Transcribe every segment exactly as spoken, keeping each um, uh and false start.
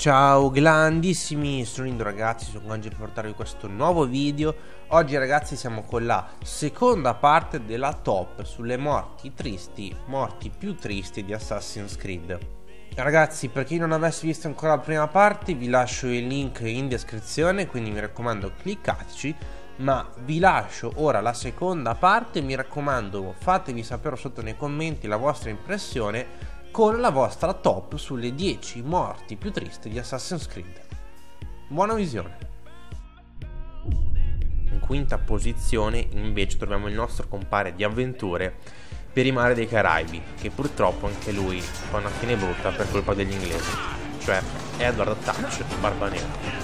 Ciao grandissimi, sono Indo ragazzi, sono Gangi per portarvi questo nuovo video. Oggi ragazzi siamo con la seconda parte della top sulle morti tristi, morti più tristi di Assassin's Creed. Ragazzi, per chi non avesse visto ancora la prima parte vi lascio il link in descrizione, quindi mi raccomando cliccateci. Ma vi lascio ora la seconda parte, mi raccomando fatevi sapere sotto nei commenti la vostra impressione con la vostra top sulle dieci morti più tristi di Assassin's Creed. Buona visione. In quinta posizione invece troviamo il nostro compare di avventure per i mari dei Caraibi, che purtroppo anche lui fa una fine brutta per colpa degli inglesi, cioè Edward Touch, Barba Nera.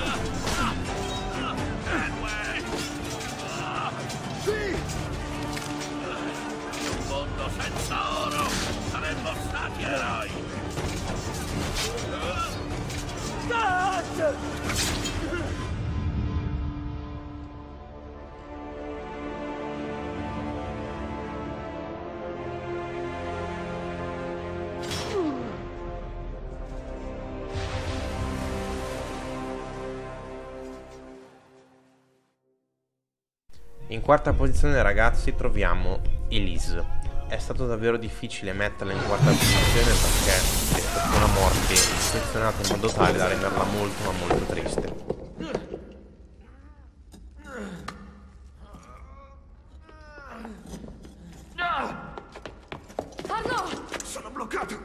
In quarta posizione ragazzi troviamo Elise. È stato davvero difficile metterla in quarta posizione perché è stata una morte selezionata in modo tale da renderla molto ma molto triste. Arno! Sono bloccato!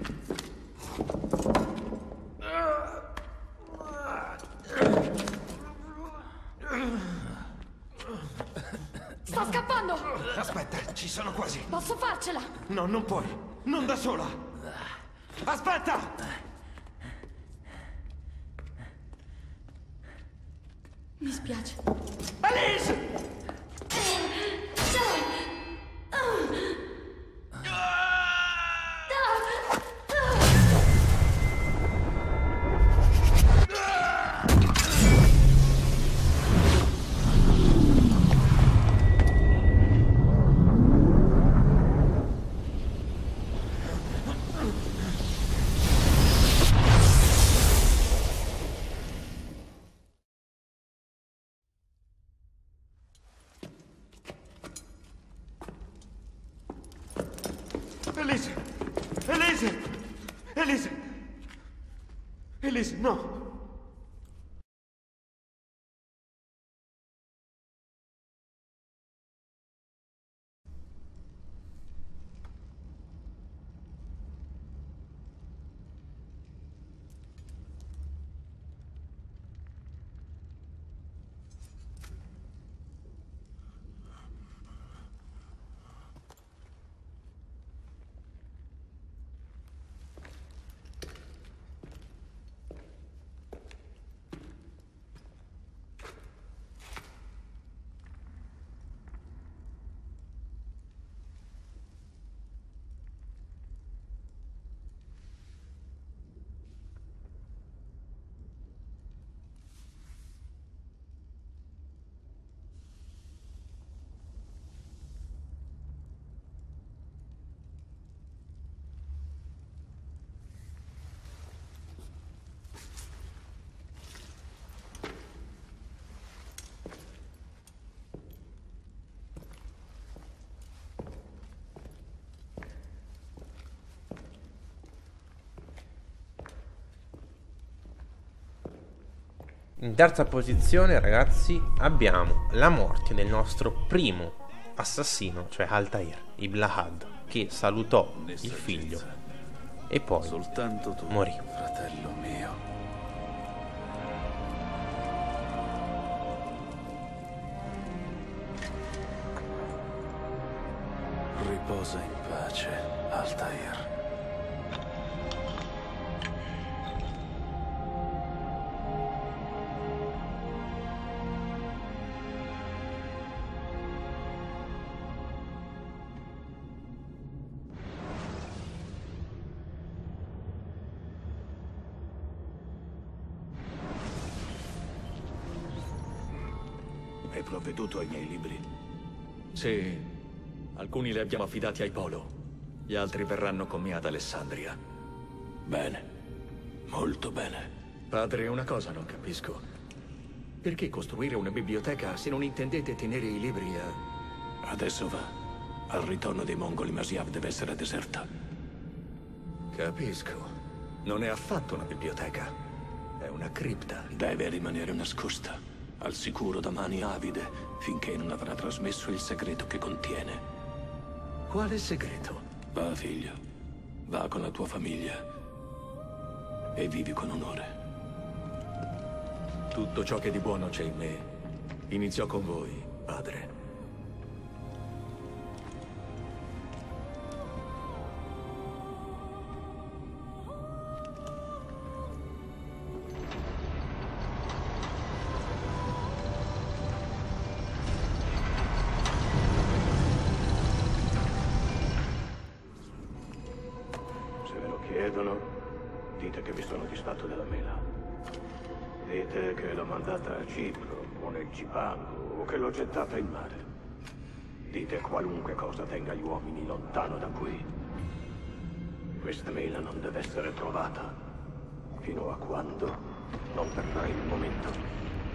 Sto scappando! Aspetta, ci sono quasi. Posso farcela? No, non puoi. Non da sola. Aspetta! Mi spiace. Elise! Elise! Elise! Elise! Elise, no! In terza posizione ragazzi abbiamo la morte del nostro primo assassino, cioè Altair Ibn Lahad, che salutò il figlio e poi soltanto tu, morì. Fratello mio. Riposa in pace, Altair. Hai provveduto ai miei libri? Sì, alcuni li abbiamo affidati ai Polo, gli altri verranno con me ad Alessandria. Bene. Molto bene. Padre, una cosa non capisco. Perché costruire una biblioteca se non intendete tenere i libri a... Adesso va. Al ritorno dei mongoli Masyav deve essere deserta. Capisco. Non è affatto una biblioteca. È una cripta. Deve rimanere nascosta, al sicuro da mani avide, finché non avrà trasmesso il segreto che contiene. Quale segreto? Va, figlio. Va con la tua famiglia. E vivi con onore. Tutto ciò che di buono c'è in me iniziò con voi, padre. Se ve lo chiedono, dite che mi sono disfatto della mela. Dite che l'ho mandata a Cipro, o nel Cipango, o che l'ho gettata in mare. Dite qualunque cosa tenga gli uomini lontano da qui. Questa mela non deve essere trovata, fino a quando non verrà il momento.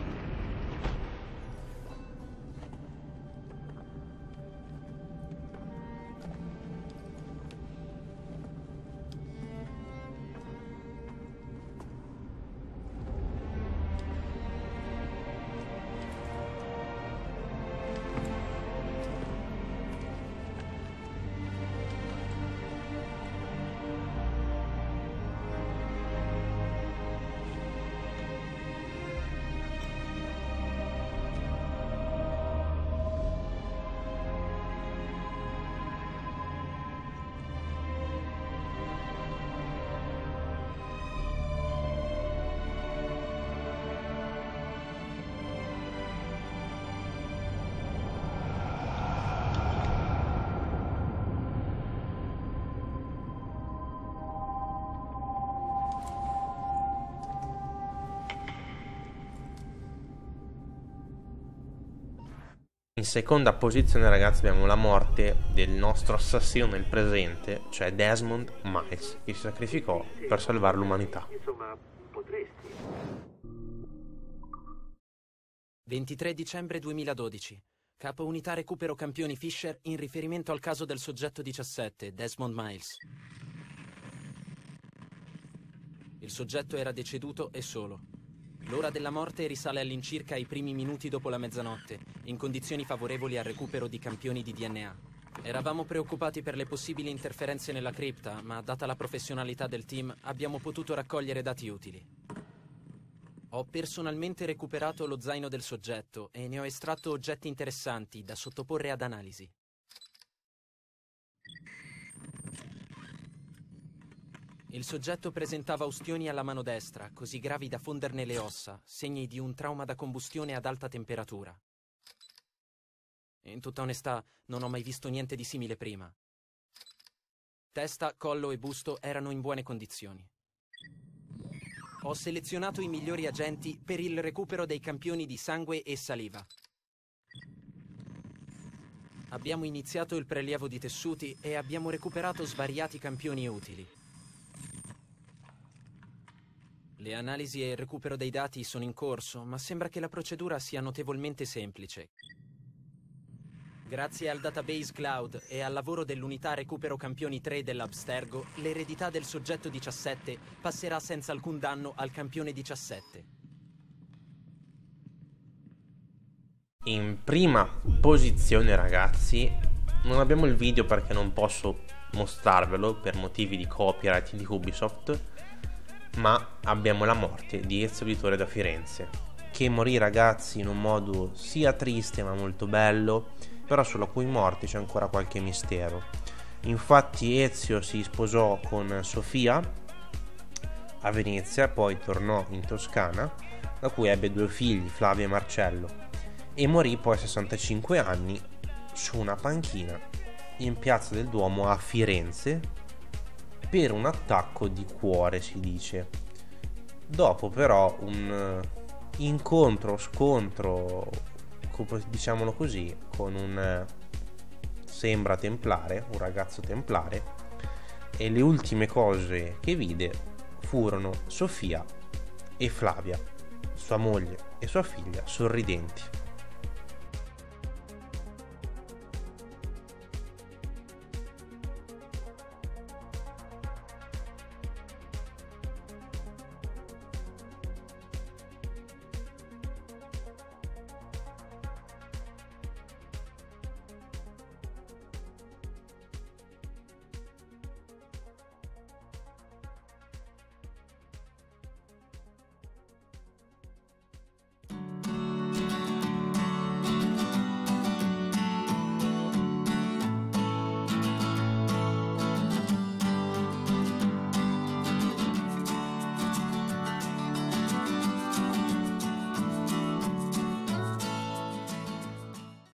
In seconda posizione, ragazzi, abbiamo la morte del nostro assassino nel presente, cioè Desmond Miles, che si sacrificò per salvare l'umanità. Insomma, potresti. ventitré dicembre duemiladodici. Capo unità recupero campioni Fisher in riferimento al caso del soggetto diciassette, Desmond Miles. Il soggetto era deceduto e solo. L'ora della morte risale all'incirca ai primi minuti dopo la mezzanotte, in condizioni favorevoli al recupero di campioni di D N A. Eravamo preoccupati per le possibili interferenze nella cripta, ma data la professionalità del team, abbiamo potuto raccogliere dati utili. Ho personalmente recuperato lo zaino del soggetto e ne ho estratto oggetti interessanti da sottoporre ad analisi. Il soggetto presentava ustioni alla mano destra, così gravi da fonderne le ossa, segni di un trauma da combustione ad alta temperatura. In tutta onestà, non ho mai visto niente di simile prima. Testa, collo e busto erano in buone condizioni. Ho selezionato i migliori agenti per il recupero dei campioni di sangue e saliva. Abbiamo iniziato il prelievo di tessuti e abbiamo recuperato svariati campioni utili. Le analisi e il recupero dei dati sono in corso, ma sembra che la procedura sia notevolmente semplice. Grazie al database cloud e al lavoro dell'unità recupero campioni tre dell'Abstergo, l'eredità del soggetto diciassette passerà senza alcun danno al campione diciassette. In prima posizione, ragazzi, non abbiamo il video perché non posso mostrarvelo per motivi di copyright di Ubisoft, ma abbiamo la morte di Ezio Auditore da Firenze, che morì, ragazzi, in un modo sia triste ma molto bello, però sulla cui morte c'è ancora qualche mistero. Infatti Ezio si sposò con Sofia a Venezia, poi tornò in Toscana, da cui ebbe due figli, Flavio e Marcello, e morì poi a sessantacinque anni su una panchina in Piazza del Duomo a Firenze per un attacco di cuore, si dice. Dopo però un incontro, scontro, diciamolo così, con un sembra templare, un ragazzo templare, e le ultime cose che vide furono Sofia e Flavia, sua moglie e sua figlia sorridenti.